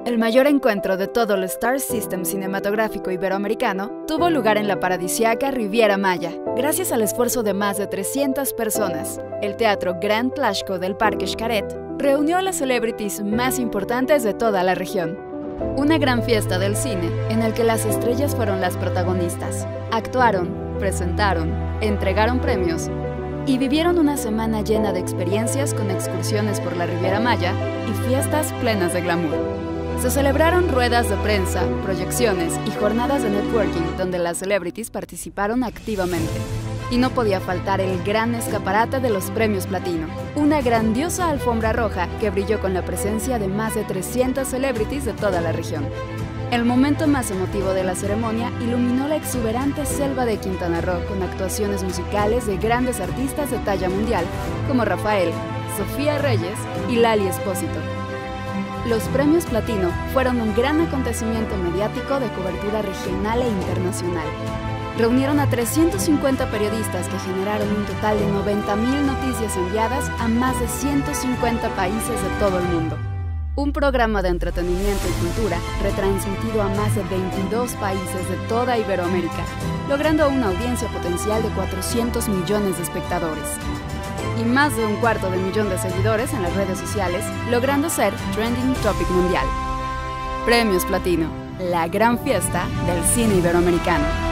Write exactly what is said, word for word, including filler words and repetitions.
El mayor encuentro de todo el Star System cinematográfico iberoamericano tuvo lugar en la paradisíaca Riviera Maya, gracias al esfuerzo de más de trescientas personas. El Teatro Gran Tlaxco del Parque Xcaret reunió a las celebrities más importantes de toda la región. Una gran fiesta del cine en el que las estrellas fueron las protagonistas. Actuaron, presentaron, entregaron premios y vivieron una semana llena de experiencias con excursiones por la Riviera Maya y fiestas plenas de glamour. Se celebraron ruedas de prensa, proyecciones y jornadas de networking donde las celebrities participaron activamente. Y no podía faltar el gran escaparate de los premios Platino, una grandiosa alfombra roja que brilló con la presencia de más de trescientas celebrities de toda la región. El momento más emotivo de la ceremonia iluminó la exuberante selva de Quintana Roo con actuaciones musicales de grandes artistas de talla mundial como Rafael, Sofía Reyes y Lali Espósito. Los premios Platino fueron un gran acontecimiento mediático de cobertura regional e internacional. Reunieron a trescientos cincuenta periodistas que generaron un total de noventa mil noticias enviadas a más de ciento cincuenta países de todo el mundo. Un programa de entretenimiento y cultura retransmitido a más de veintidós países de toda Iberoamérica, logrando una audiencia potencial de cuatrocientos millones de espectadores. Y más de un cuarto de millón de seguidores en las redes sociales, logrando ser Trending Topic Mundial. Premios Platino, la gran fiesta del cine iberoamericano.